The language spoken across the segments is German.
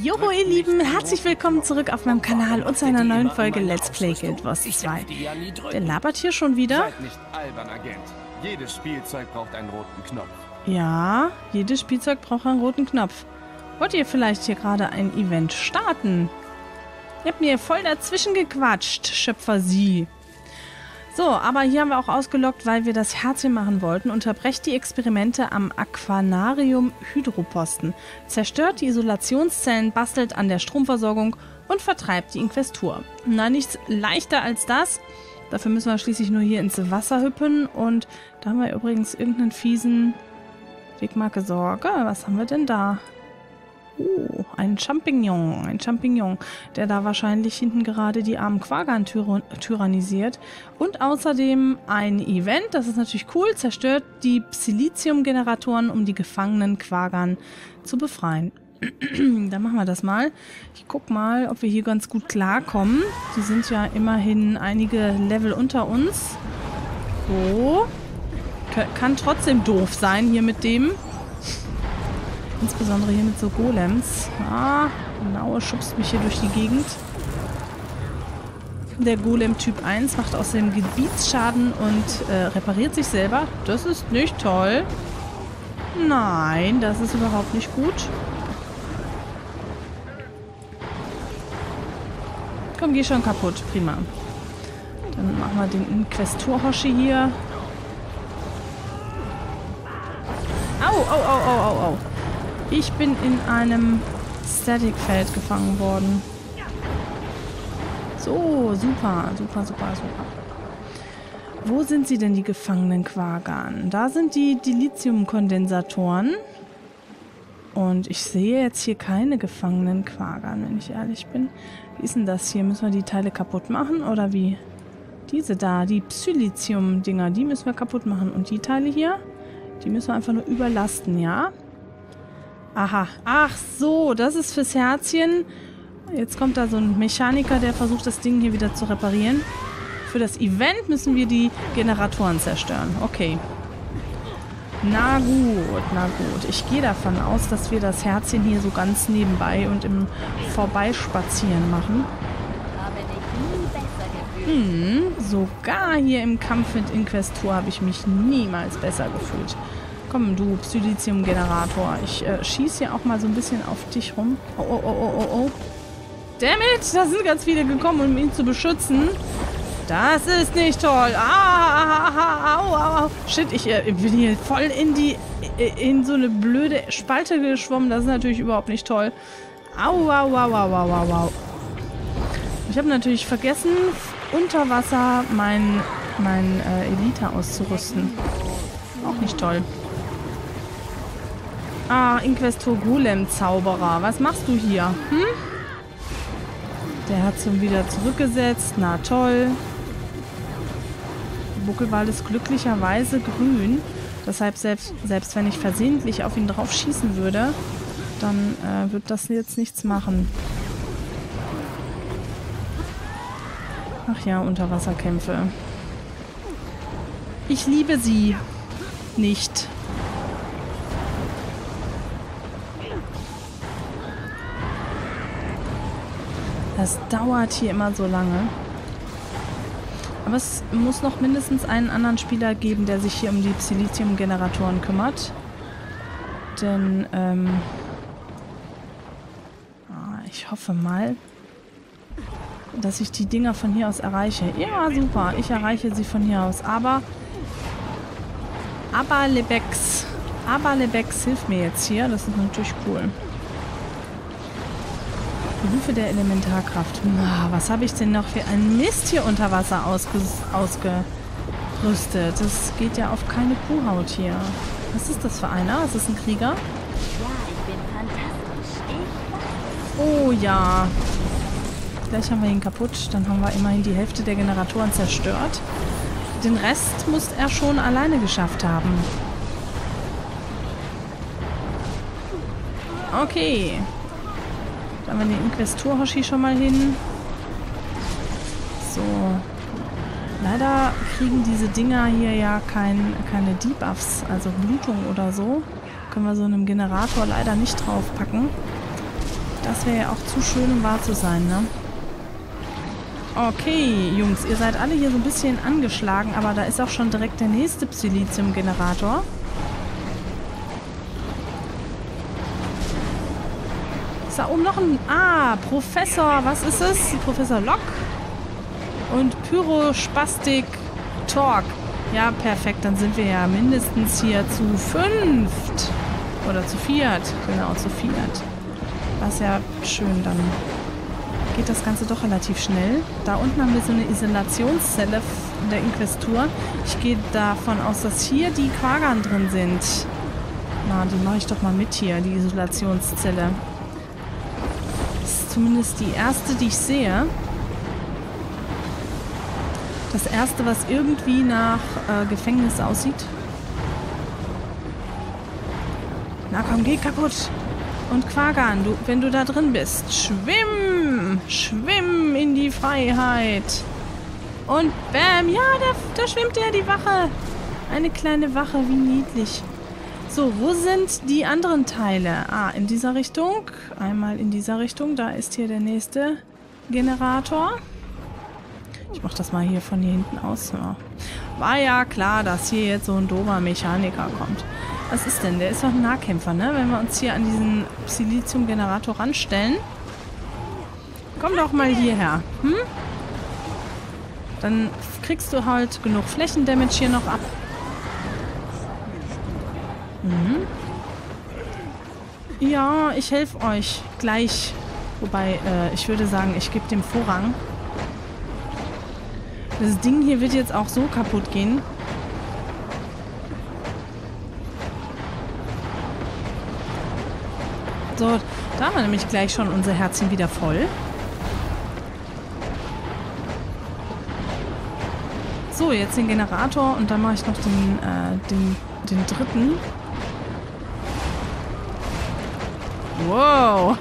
Joho ihr Lieben, herzlich willkommen zurück auf meinem Kanal und zu einer neuen Folge Let's Play Guild Wars 2. Der labert hier schon wieder. Seid nicht albern, Agent. Jedes Spielzeug braucht einen roten Knopf. Ja, jedes Spielzeug braucht einen roten Knopf. Wollt ihr vielleicht hier gerade ein Event starten? Ihr habt mir voll dazwischen gequatscht, Schöpfer Sie. So, aber hier haben wir auch ausgelockt, weil wir das Herzchen machen wollten. Unterbrecht die Experimente am Aquanarium Hydroposten. Zerstört die Isolationszellen, bastelt an der Stromversorgung und vertreibt die Inquestur. Na, nichts leichter als das. Dafür müssen wir schließlich nur hier ins Wasser hüppen. Und da haben wir übrigens irgendeinen fiesen Wegmarke Sorge. Was haben wir denn da? Ein Champignon, der da wahrscheinlich hinten gerade die armen Quaggan tyrannisiert. Und außerdem ein Event, das ist natürlich cool, zerstört die Psilicium-Generatoren, um die gefangenen Quaggan zu befreien. Dann machen wir das mal. Ich guck mal, ob wir hier ganz gut klarkommen. Die sind ja immerhin einige Level unter uns. So. Kann trotzdem doof sein hier mit dem. Insbesondere hier mit so Golems. Ah, genau, schubst mich hier durch die Gegend. Der Golem Typ 1 macht außerdem Gebietsschaden und repariert sich selber. Das ist nicht toll. Nein, das ist überhaupt nicht gut. Komm, geh schon kaputt. Prima. Dann machen wir den Inquestor-Hoshi hier. Au, au, au, au, au, au. Ich bin in einem Static-Feld gefangen worden. So, super, super, super, super. Wo sind sie denn, die gefangenen Quaggan? Da sind die Dilithium-Kondensatoren. Und ich sehe jetzt hier keine gefangenen Quaggan, wenn ich ehrlich bin. Wie ist denn das hier? Müssen wir die Teile kaputt machen oder wie? Diese da, die Psilicium-Dinger, die müssen wir kaputt machen. Und die Teile hier, die müssen wir einfach nur überlasten, ja? Aha. Ach so, das ist fürs Herzchen. Jetzt kommt da so ein Mechaniker, der versucht, das Ding hier wieder zu reparieren. Für das Event müssen wir die Generatoren zerstören. Okay. Na gut, na gut. Ich gehe davon aus, dass wir das Herzchen hier so ganz nebenbei und im Vorbeispazieren machen. Sogar hier im Kampf mit Inquestor habe ich mich niemals besser gefühlt. Komm, du Psilicium-Generator. Ich schieße hier auch mal so ein bisschen auf dich rum. Oh, oh, oh, oh, oh, oh. Dammit, da sind ganz viele gekommen, um ihn zu beschützen. Das ist nicht toll. Au, au, au. Shit, ich bin hier voll in so eine blöde Spalte geschwommen. Das ist natürlich überhaupt nicht toll. Au, au, au, au, au, au, au. Ich habe natürlich vergessen, unter Wasser mein Elite auszurüsten. Auch nicht toll. Ah, Inquestor Golem Zauberer. Was machst du hier? Hm? Der hat schon wieder zurückgesetzt. Na toll. Der Buckelwal ist glücklicherweise grün. Deshalb, selbst wenn ich versehentlich auf ihn drauf schießen würde, dann wird das jetzt nichts machen. Ach ja, Unterwasserkämpfe. Ich liebe sie nicht. Das dauert hier immer so lange. Aber es muss noch mindestens einen anderen Spieler geben, der sich hier um die Psilicium-Generatoren kümmert. Denn, ich hoffe mal, dass ich die Dinger von hier aus erreiche. Ja, super. Ich erreiche sie von hier aus. Aber Lebex hilft mir jetzt hier. Das ist natürlich cool. Berufe der Elementarkraft. Was habe ich denn noch für ein Mist hier unter Wasser ausgerüstet? Das geht ja auf keine Kuhhaut hier. Was ist das für einer? Ist das ein Krieger? Ja, ich bin fantastisch. Oh ja. Gleich haben wir ihn kaputt. Dann haben wir immerhin die Hälfte der Generatoren zerstört. Den Rest muss er schon alleine geschafft haben. Okay. Da haben wir den Inquestor-Hoshi schon mal hin. So. Leider kriegen diese Dinger hier ja keine Debuffs, also Blutung oder so. Können wir so einem Generator leider nicht draufpacken. Das wäre ja auch zu schön, um wahr zu sein, ne? Okay, Jungs, ihr seid alle hier so ein bisschen angeschlagen, aber da ist auch schon direkt der nächste Psilicium-Generator. Ist da oben noch ein... Ah, Professor, was ist es? Professor Locke und Pyrospastik Torque. Ja, perfekt, dann sind wir ja mindestens hier zu 5. Oder zu 4. Genau, zu 4. Das ist ja schön, dann geht das Ganze doch relativ schnell. Da unten haben wir so eine Isolationszelle der Inquestur. Ich gehe davon aus, dass hier die Quaggan drin sind. Na, die mache ich doch mal mit hier, die Isolationszelle. Das ist zumindest die erste, die ich sehe. Das erste, was irgendwie nach Gefängnis aussieht. Na komm, geh kaputt. Und Quaggan, wenn du da drin bist, schwimm! Schwimm in die Freiheit! Und bam! Ja, da schwimmt ja die Wache! Eine kleine Wache, wie niedlich. So, wo sind die anderen Teile? Ah, in dieser Richtung. Einmal in dieser Richtung. Da ist hier der nächste Generator. Ich mach das mal hier von hier hinten aus. Ja. War ja klar, dass hier jetzt so ein doofer Mechaniker kommt. Was ist denn? Der ist doch ein Nahkämpfer, ne? Wenn wir uns hier an diesen Psilicium-Generator ranstellen. Komm doch mal hierher. Hm? Dann kriegst du halt genug Flächendamage hier noch ab. Mhm. Ja, ich helfe euch gleich. Wobei, ich würde sagen, ich gebe dem Vorrang. Das Ding hier wird jetzt auch so kaputt gehen. So, da haben wir nämlich gleich schon unser Herzchen wieder voll. So, jetzt den Generator und dann mache ich noch den dritten. Wow!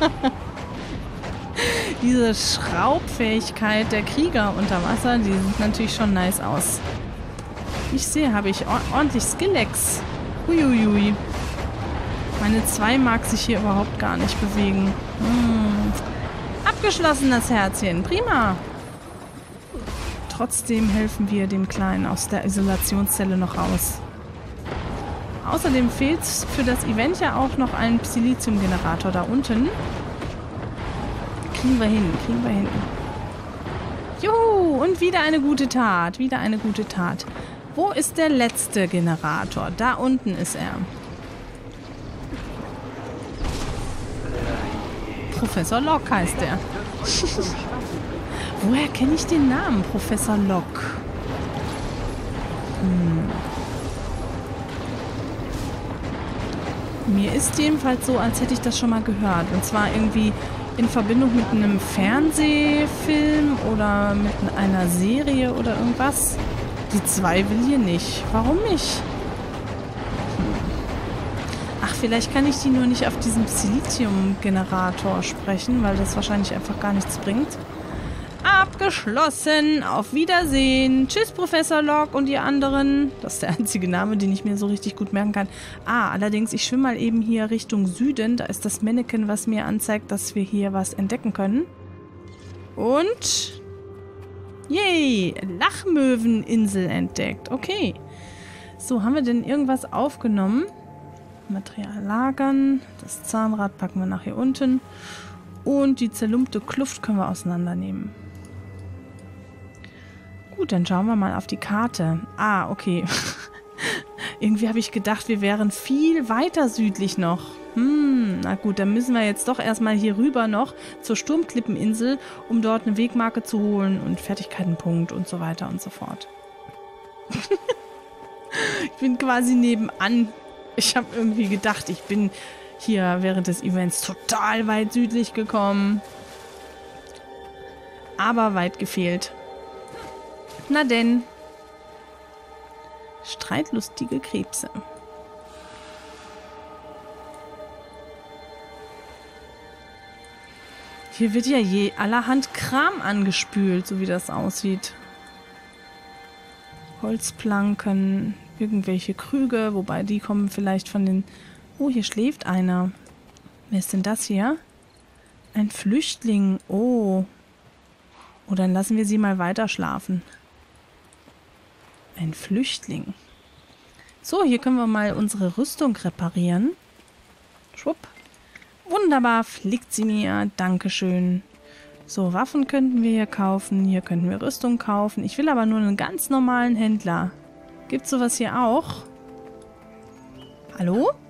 Diese Schraubfähigkeit der Krieger unter Wasser, die sieht natürlich schon nice aus. Ich sehe, habe ich ordentlich Skillex. Uiuiui. Meine 2 mag sich hier überhaupt gar nicht bewegen. Abgeschlossen das Herzchen. Prima. Trotzdem helfen wir dem Kleinen aus der Isolationszelle noch aus. Außerdem fehlt für das Event ja auch noch ein Psilicium-Generator da unten. Kriegen wir hin, kriegen wir hin. Juhu, und wieder eine gute Tat, wieder eine gute Tat. Wo ist der letzte Generator? Da unten ist er. Professor Locke heißt er. Woher kenne ich den Namen Professor Locke? Mir ist jedenfalls so, als hätte ich das schon mal gehört. Und zwar irgendwie in Verbindung mit einem Fernsehfilm oder mit einer Serie oder irgendwas. Die 2 will hier nicht. Warum nicht? Ach, vielleicht kann ich die nur nicht auf diesen Psilicium-Generator sprechen, weil das wahrscheinlich einfach gar nichts bringt. Abgeschlossen. Auf Wiedersehen. Tschüss, Professor Locke und ihr anderen. Das ist der einzige Name, den ich mir so richtig gut merken kann. Ah, allerdings, ich schwimme mal eben hier Richtung Süden. Da ist das Mannequin, was mir anzeigt, dass wir hier was entdecken können. Und... Yay! Lachmöweninsel entdeckt. Okay. So, haben wir denn irgendwas aufgenommen? Material lagern. Das Zahnrad packen wir nach hier unten. Und die zerlumpte Kluft können wir auseinandernehmen. Gut, dann schauen wir mal auf die Karte. Ah, okay. Irgendwie habe ich gedacht, wir wären viel weiter südlich noch. Na gut, dann müssen wir jetzt doch erstmal hier rüber noch zur Sturmklippeninsel, um dort eine Wegmarke zu holen und Fertigkeitenpunkt und so weiter und so fort. Ich bin quasi nebenan. Ich habe irgendwie gedacht, ich bin hier während des Events total weit südlich gekommen. Aber weit gefehlt. Na denn. Streitlustige Krebse. Hier wird ja je allerhand Kram angespült, so wie das aussieht. Holzplanken, irgendwelche Krüge, wobei die kommen vielleicht von den... Oh, hier schläft einer. Wer ist denn das hier? Ein Flüchtling. Oh. Oh, dann lassen wir sie mal weiter schlafen. Ein Flüchtling. So, hier können wir mal unsere Rüstung reparieren. Schwupp. Wunderbar, fliegt sie mir. Dankeschön. So, Waffen könnten wir hier kaufen. Hier könnten wir Rüstung kaufen. Ich will aber nur einen ganz normalen Händler. Gibt's sowas hier auch? Hallo?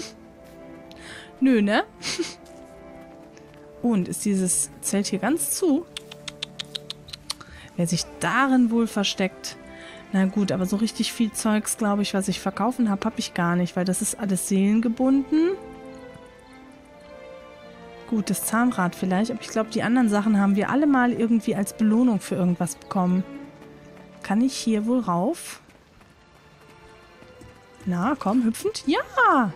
Nö, ne? Und ist dieses Zelt hier ganz zu? Wer sich darin wohl versteckt? Na gut, aber so richtig viel Zeugs, glaube ich, was ich verkaufen habe, habe ich gar nicht, weil das ist alles seelengebunden. Gut, das Zahnrad vielleicht, aber ich glaube, die anderen Sachen haben wir alle mal irgendwie als Belohnung für irgendwas bekommen. Kann ich hier wohl rauf? Na, komm, hüpfend. Ja!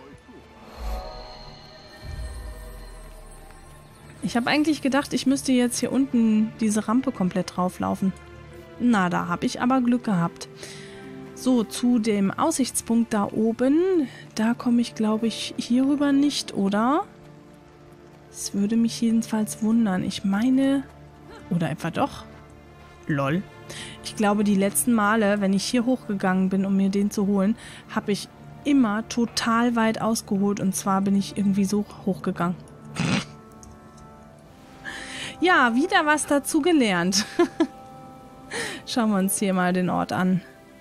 Ich habe eigentlich gedacht, ich müsste jetzt hier unten diese Rampe komplett drauflaufen. Na, da habe ich aber Glück gehabt. So, zu dem Aussichtspunkt da oben. Da komme ich, glaube ich, hierüber nicht, oder? Das würde mich jedenfalls wundern. Ich meine... Oder etwa doch? Lol. Ich glaube, die letzten Male, wenn ich hier hochgegangen bin, um mir den zu holen, habe ich immer total weit ausgeholt. Und zwar bin ich irgendwie so hochgegangen. Ja, wieder was dazu gelernt. Schauen wir uns hier mal den Ort an.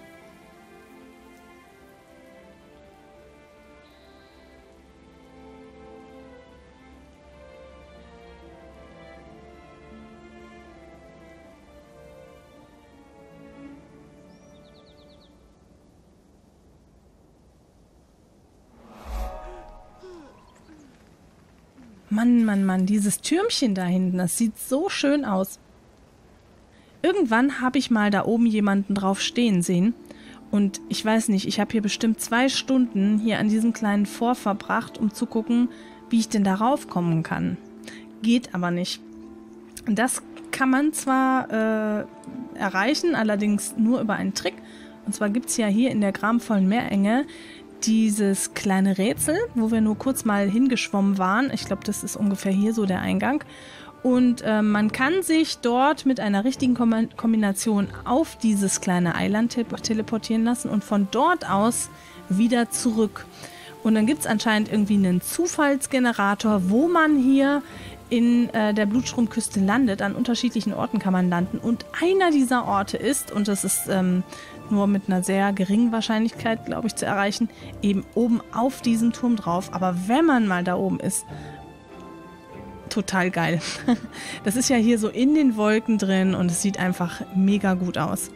Mann, Mann, Mann, dieses Türmchen da hinten, das sieht so schön aus. Irgendwann habe ich mal da oben jemanden drauf stehen sehen und ich weiß nicht, ich habe hier bestimmt 2 Stunden hier an diesem kleinen Fort verbracht, um zu gucken, wie ich denn darauf kommen kann. Geht aber nicht. Das kann man zwar erreichen, allerdings nur über einen Trick. Und zwar gibt es ja hier in der gramvollen Meerenge dieses kleine Rätsel, wo wir nur kurz mal hingeschwommen waren. Ich glaube, das ist ungefähr hier so der Eingang. Und man kann sich dort mit einer richtigen Kombination auf dieses kleine Eiland teleportieren lassen und von dort aus wieder zurück. Und dann gibt es anscheinend irgendwie einen Zufallsgenerator, wo man hier in der Blutstromküste landet. An unterschiedlichen Orten kann man landen. Und einer dieser Orte ist, und das ist nur mit einer sehr geringen Wahrscheinlichkeit, glaube ich, zu erreichen, eben oben auf diesem Turm drauf. Aber wenn man mal da oben ist, total geil. Das ist ja hier so in den Wolken drin und es sieht einfach mega gut aus.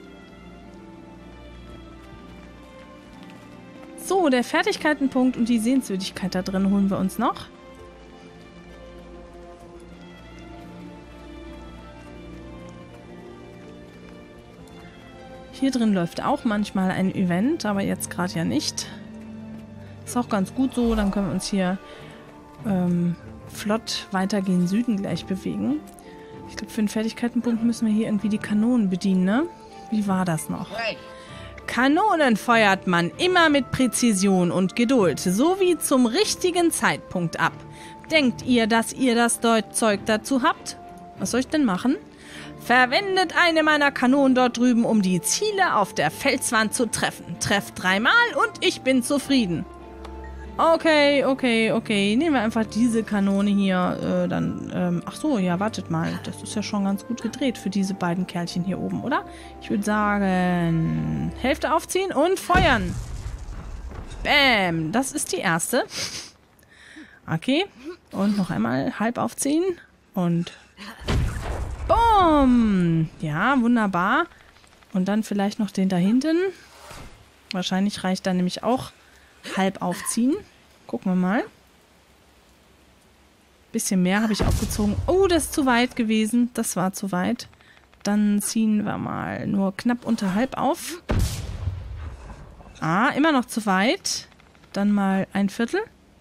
So, der Fertigkeitenpunkt und die Sehenswürdigkeit da drin holen wir uns noch. Hier drin läuft auch manchmal ein Event, aber jetzt gerade ja nicht. Ist auch ganz gut so, dann können wir uns hier flott weiter gen Süden gleich bewegen. Ich glaube, für den Fertigkeitenpunkt müssen wir hier irgendwie die Kanonen bedienen, ne? Wie war das noch? Kanonen feuert man immer mit Präzision und Geduld, sowie zum richtigen Zeitpunkt ab. Denkt ihr, dass ihr das Zeug dazu habt? Was soll ich denn machen? Verwendet eine meiner Kanonen dort drüben, um die Ziele auf der Felswand zu treffen. Trefft 3-mal und ich bin zufrieden. Okay. Nehmen wir einfach diese Kanone hier, ach so, ja, wartet mal. Das ist ja schon ganz gut gedreht für diese beiden Kerlchen hier oben, oder? Ich würde sagen, Hälfte aufziehen und feuern. Bäm, das ist die erste. Okay, und noch einmal halb aufziehen und boom. Ja, wunderbar. Und dann vielleicht noch den da hinten. Wahrscheinlich reicht da nämlich auch halb aufziehen. Gucken wir mal. Bisschen mehr habe ich aufgezogen. Oh, das ist zu weit gewesen. Das war zu weit. Dann ziehen wir mal nur knapp unter halb auf. Ah, immer noch zu weit. Dann mal 1/4.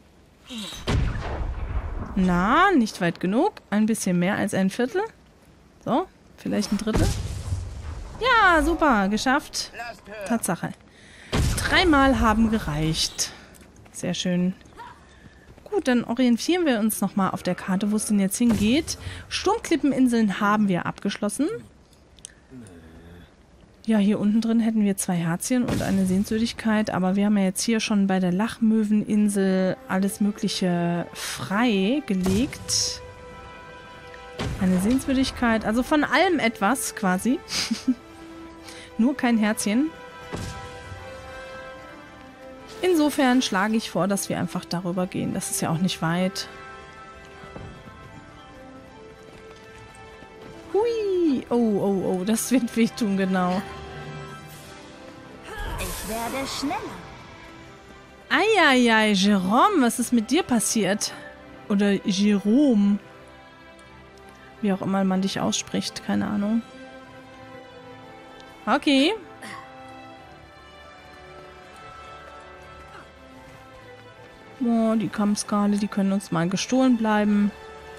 Na, nicht weit genug. Ein bisschen mehr als 1/4. So, vielleicht 1/3. Ja, super, geschafft. Tatsache. 3-mal haben gereicht. Sehr schön. Gut, dann orientieren wir uns nochmal auf der Karte, wo es denn jetzt hingeht. Sturmklippeninseln haben wir abgeschlossen. Ja, hier unten drin hätten wir 2 Herzchen und eine Sehenswürdigkeit, aber wir haben ja jetzt hier schon bei der Lachmöweninsel alles Mögliche freigelegt. Eine Sehenswürdigkeit, also von allem etwas quasi. Nur kein Herzchen. Insofern schlage ich vor, dass wir einfach darüber gehen. Das ist ja auch nicht weit. Hui! Oh, oh, oh, das wird wehtun, genau. Ich werde schneller. Eieiei, Jerome, was ist mit dir passiert? Oder Jerome. Wie auch immer man dich ausspricht, keine Ahnung. Okay. Oh, die Kampfskale, die können uns mal gestohlen bleiben.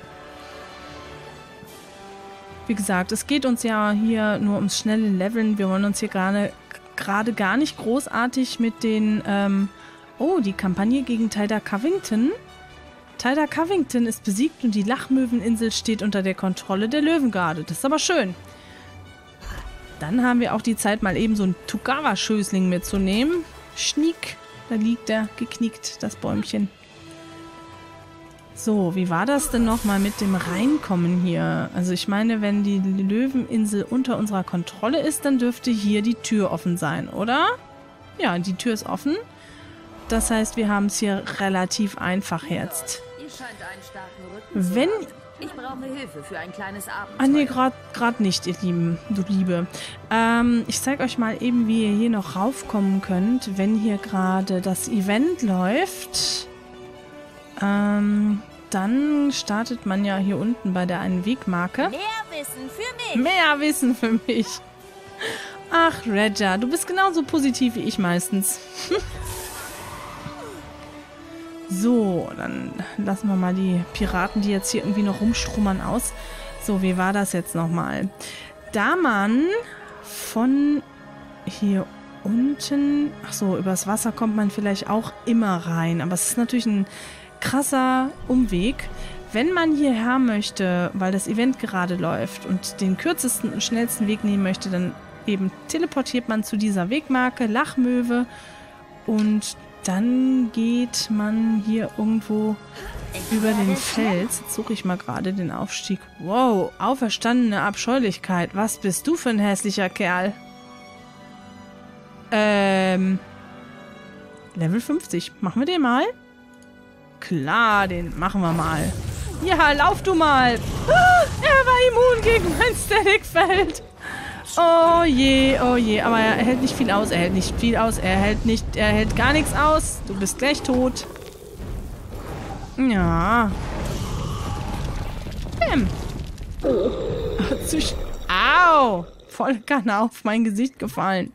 Wie gesagt, es geht uns ja hier nur ums schnelle Leveln. Wir wollen uns hier gerade gar nicht großartig mit den... oh, die Kampagne gegen Tyder Covington. Tyder Covington ist besiegt und die Lachmöweninsel steht unter der Kontrolle der Löwengarde. Das ist aber schön. Dann haben wir auch die Zeit, mal eben so einen Togawa-Schößling mitzunehmen. Schniek. Da liegt er, geknickt, das Bäumchen. So, wie war das denn nochmal mit dem Reinkommen hier? Also ich meine, wenn die Löweninsel unter unserer Kontrolle ist, dann dürfte hier die Tür offen sein, oder? Ja, die Tür ist offen. Das heißt, wir haben es hier relativ einfach jetzt. Ihr scheint einen starken Rücken zu Wenn... haben. Ich brauche Hilfe für ein kleines Abenteuer. Ah nee, gerade nicht, ihr Lieben, du Liebe. Ich zeige euch mal eben, wie ihr hier noch raufkommen könnt, wenn hier gerade das Event läuft. Dann startet man ja hier unten bei der einen Wegmarke. Mehr Wissen für mich. Mehr Wissen für mich. Ach, Redja, du bist genauso positiv wie ich meistens. So, dann lassen wir mal die Piraten, die jetzt hier irgendwie noch rumstrummern, aus. So, wie war das jetzt nochmal? Da man von hier unten... Achso, übers Wasser kommt man vielleicht auch immer rein. Aber es ist natürlich ein krasser Umweg. Wenn man hierher möchte, weil das Event gerade läuft und den kürzesten und schnellsten Weg nehmen möchte, dann eben teleportiert man zu dieser Wegmarke, Lachmöwe, und dann geht man hier irgendwo über den Fels. Jetzt suche ich mal gerade den Aufstieg. Wow, auferstandene Abscheulichkeit. Was bist du für ein hässlicher Kerl? Level 50. Machen wir den mal? Klar, den machen wir mal. Ja, lauf du mal. Ah, er war immun gegen mein Static-Feld. Oh je, oh je. Aber er hält nicht viel aus. Er hält nicht viel aus. Er hält gar nichts aus. Du bist gleich tot. Ja. Bäm. Oh. Au. Voll Kanne auf mein Gesicht gefallen.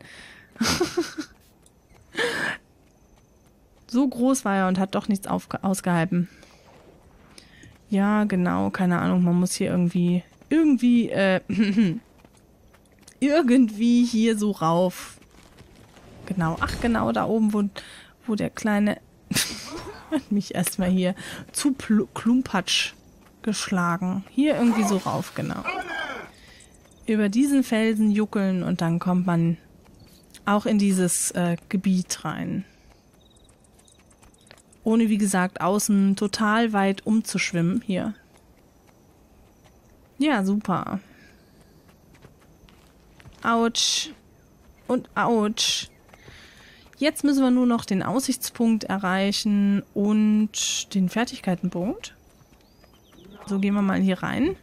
So groß war er und hat doch nichts ausgehalten. Ja, genau. Keine Ahnung. Man muss hier irgendwie hier so rauf. Genau. Ach, genau, da oben, wo der kleine hat mich erstmal hier zu Klumpatsch geschlagen. Hier irgendwie so rauf, genau. Über diesen Felsen juckeln und dann kommt man auch in dieses Gebiet rein. Ohne, wie gesagt, außen total weit umzuschwimmen hier. Ja, super. Autsch. Und Autsch. Jetzt müssen wir nur noch den Aussichtspunkt erreichen und den Fertigkeitenpunkt. So, gehen wir mal hier rein.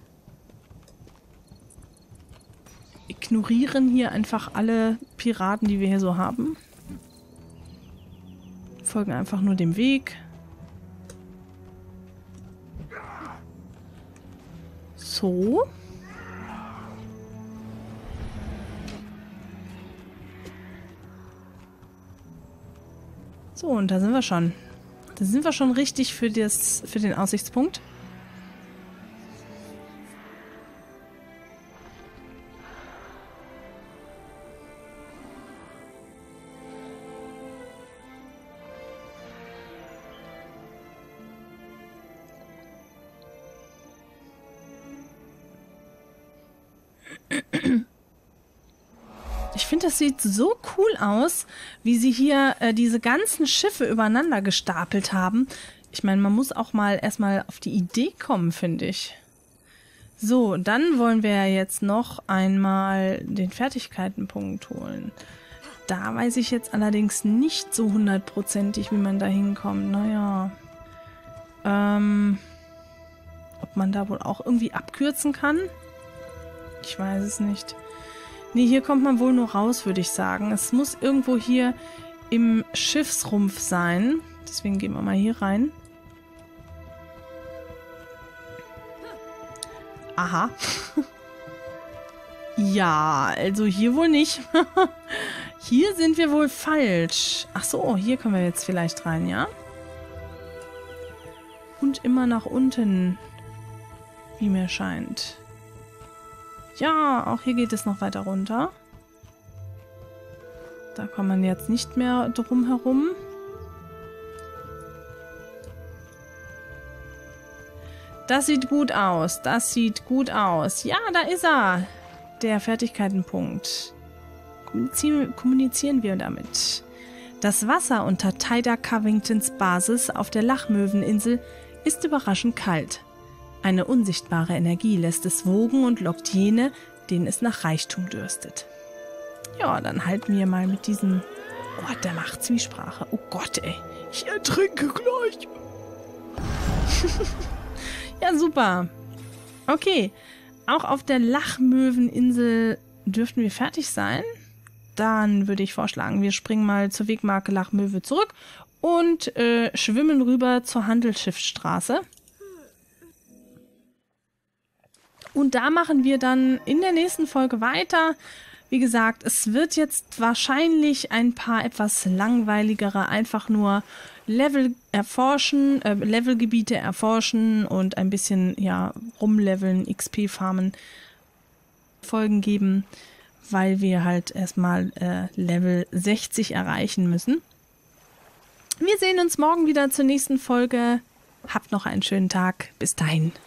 Ignorieren hier einfach alle Piraten, die wir hier so haben. Folgen einfach nur dem Weg. So. So, und da sind wir schon. Da sind wir schon richtig für den Aussichtspunkt. Ich finde, das sieht so cool aus, wie sie hier diese ganzen Schiffe übereinander gestapelt haben. Ich meine, man muss auch mal erstmal auf die Idee kommen, finde ich. So, dann wollen wir ja jetzt noch einmal den Fertigkeitenpunkt holen. Da weiß ich jetzt allerdings nicht so 100%ig, wie man da hinkommt. Naja. Ob man da wohl auch irgendwie abkürzen kann? Ich weiß es nicht. Nee, hier kommt man wohl nur raus, würde ich sagen. Es muss irgendwo hier im Schiffsrumpf sein. Deswegen gehen wir mal hier rein. Aha. Ja, also hier wohl nicht. Hier sind wir wohl falsch. Ach so, hier können wir jetzt vielleicht rein, ja? Und immer nach unten, wie mir scheint. Ja, auch hier geht es noch weiter runter. Da kann man jetzt nicht mehr drum herum. Das sieht gut aus. Das sieht gut aus. Ja, da ist er. Der Fertigkeitenpunkt. Kommunizieren wir damit. Das Wasser unter Tyder Covingtons Basis auf der Lachmöweninsel ist überraschend kalt. Eine unsichtbare Energie lässt es wogen und lockt jene, denen es nach Reichtum dürstet. Ja, dann halten wir mal mit diesem... Oh, der macht Zwiesprache. Oh Gott, ey. Ich ertrinke gleich. Ja, super. Okay. Auch auf der Lachmöweninsel dürften wir fertig sein. Dann würde ich vorschlagen, wir springen mal zur Wegmarke Lachmöwe zurück und schwimmen rüber zur Handelsschiffsstraße. Und da machen wir dann in der nächsten Folge weiter. Wie gesagt, es wird jetzt wahrscheinlich ein paar etwas langweiligere, einfach nur Level erforschen, Levelgebiete erforschen und ein bisschen, ja, rumleveln, XP farmen Folgen geben, weil wir halt erstmal Level 60 erreichen müssen. Wir sehen uns morgen wieder zur nächsten Folge. Habt noch einen schönen Tag. Bis dahin.